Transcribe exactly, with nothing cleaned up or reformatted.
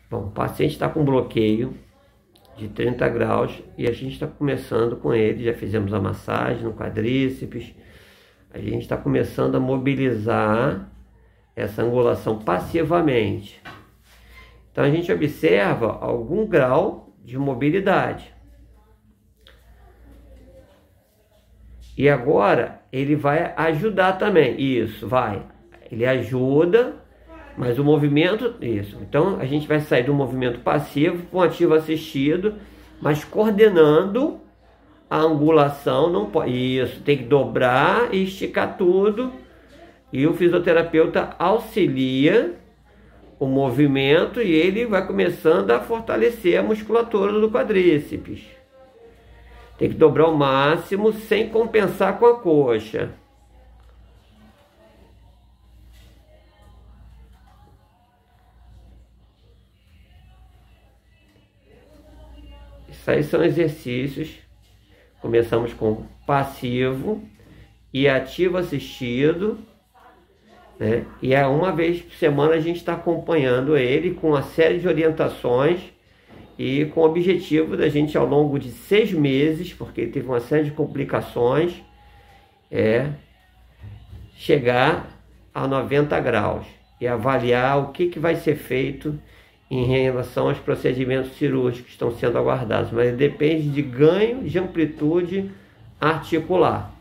Bom, o paciente está com bloqueio de trinta graus e a gente está começando com ele, já fizemos a massagem no quadríceps, a gente está começando a mobilizar essa angulação passivamente. Então a gente observa algum grau de mobilidade. E agora ele vai ajudar também, isso, vai, ele ajuda, mas o movimento, isso. Então a gente vai sair do movimento passivo para um ativo assistido, mas coordenando a angulação, não pode, isso, tem que dobrar e esticar tudo. E o fisioterapeuta auxilia o movimento e ele vai começando a fortalecer a musculatura do quadríceps. Tem que dobrar o máximo sem compensar com a coxa. Isso aí são exercícios. Começamos com passivo e ativo assistido, né? E é uma vez por semana a gente está acompanhando ele com uma série de orientações e com o objetivo da gente, ao longo de seis meses, porque ele teve uma série de complicações, é chegar a noventa graus e avaliar o que, que vai ser feito em relação aos procedimentos cirúrgicos que estão sendo aguardados, mas depende de ganho de amplitude articular.